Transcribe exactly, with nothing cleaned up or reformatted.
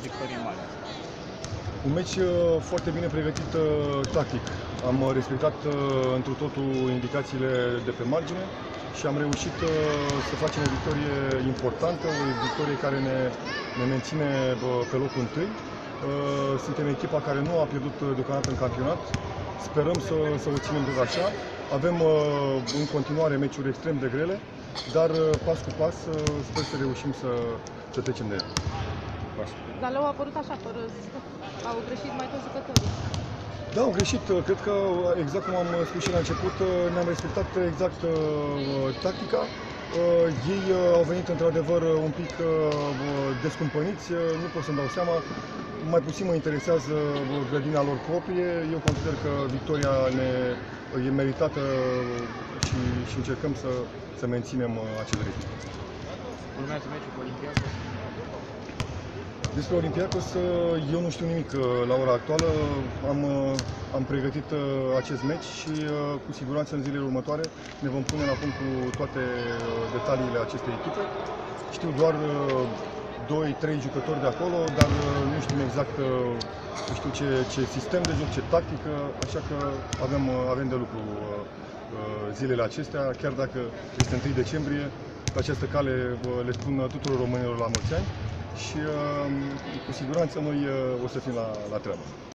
victorii mari? Un meci foarte bine pregătit tactic. Am respectat întru totul indicațiile de pe margine și am reușit să facem o victorie importantă, o victorie care ne, ne menține pe locul întâi. Suntem echipa care nu a pierdut deocamdată în campionat. Sperăm să, să o ținem tot așa. Avem în continuare meciuri extrem de grele, dar pas cu pas sper să reușim să, să trecem de ele. Zalău a apărut așa, fără au greșit mai toți jucătorii. Da, au greșit. Cred că, exact cum am spus și la început, ne-am respectat exact uh, tactica. Uh, ei uh, au venit într-adevăr un pic uh, descumpăniți, uh, nu pot să-mi dau seama. Mai puțin mă interesează grădina lor proprie. Eu consider că victoria ne e meritată și, și încercăm să, să menținem acel ritm. Urmează meciul cu Olympiacos? Despre Olympiacos eu nu știu nimic la ora actuală. Am, am pregătit acest meci și cu siguranță în zilele următoare ne vom pune la punct cu toate detaliile acestei echipe. Știu doar doi trei jucători de acolo, dar nu știm exact știu ce, ce sistem de joc, ce tactică, așa că avem, avem de lucru zilele acestea, chiar dacă este întâi decembrie. Pe această cale le spun tuturor românilor la mulți ani și cu siguranță noi o să fim la, la treabă.